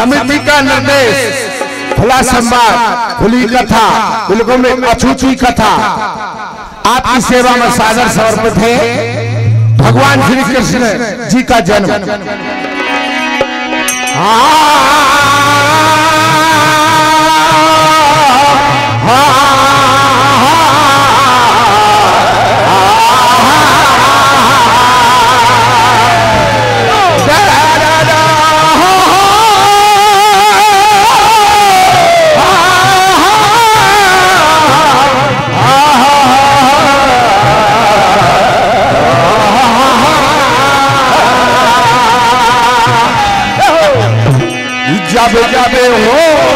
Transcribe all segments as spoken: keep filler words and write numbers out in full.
समिति का निर्देश, खुला संवाद, खुली कथा, बिल्कुल में अछूती कथा आपकी सेवा में सादर समर्पित है। भगवान श्री कृष्ण जी का जन्म। जब जब हो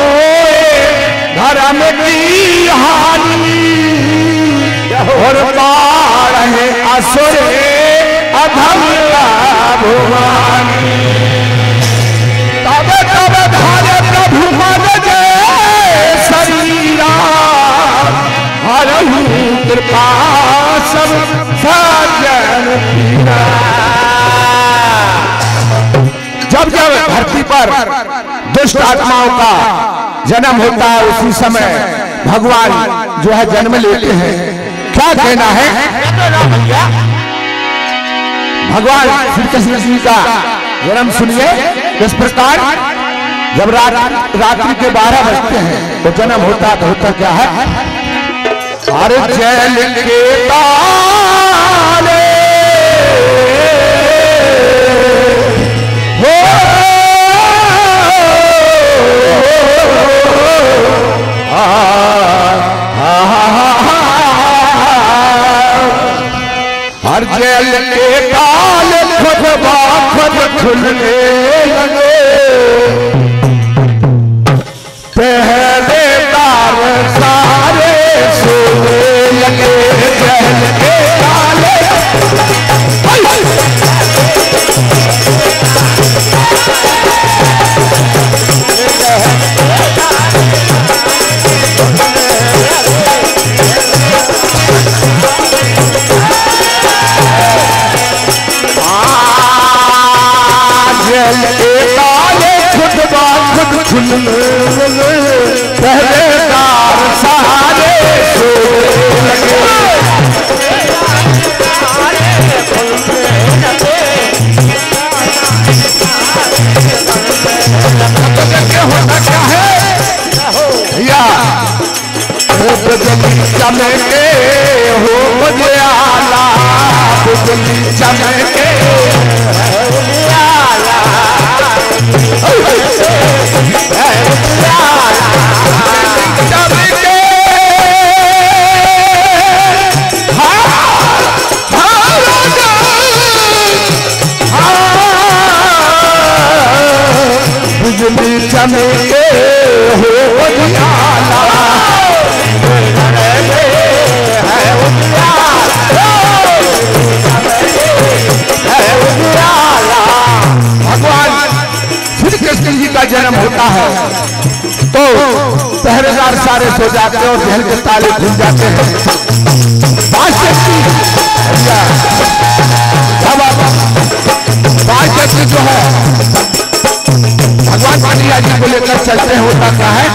धर्म की हानि और बाढ़ है असुर अधम भुवानी, तब तब धारे प्रभु मन जय शरीरा हरहु कृपा सब सज्जन पीरा। जब जब धरती पर दुष्ट आत्माओं का जन्म होता है उसी समय भगवान जो है जन्म लेते हैं। क्या कहना है भगवान श्री कृष्ण जी का जन्म सुनिए। इस प्रकार जब रात रात्रि के बारह बजते हैं तो जन्म होता है तो होता क्या है, अरे जेल के ताले हर जेल के ताले खुद खुद खुलने लगे, पहरेदार सारे सोने लगे। जेल के ताले पहरेदार सारे सोने लगे। होता क्या है भैया, बिजली चमके हो उजाला, बिजली चमके उजाला, बिजली चमके हो उजाला, है उजाला, है उजाला। भगवान श्री कृष्ण जी का जन्म होता है तो पहरेदार सारे सो जाते हैं और जेल के ताले खुल जाते हैं। जो है भगवान पांडिया जी को लेकर चलते हैं। होता क्या है,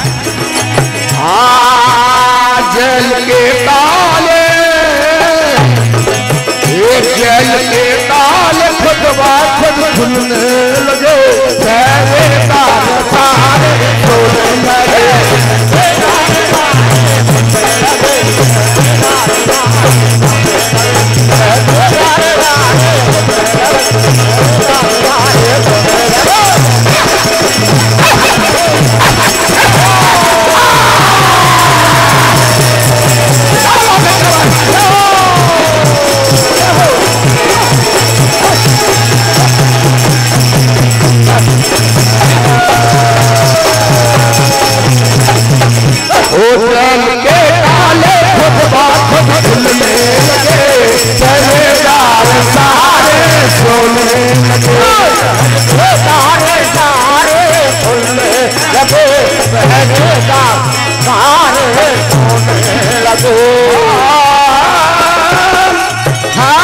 जेल के ताले, एक जेल के ताले खुद खुद खुलने लगे, पहरेदार सारे सोने लगे।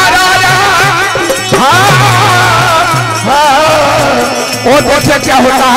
और देखिए क्या होता